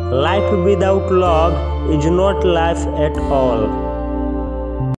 Life without love is not life at all.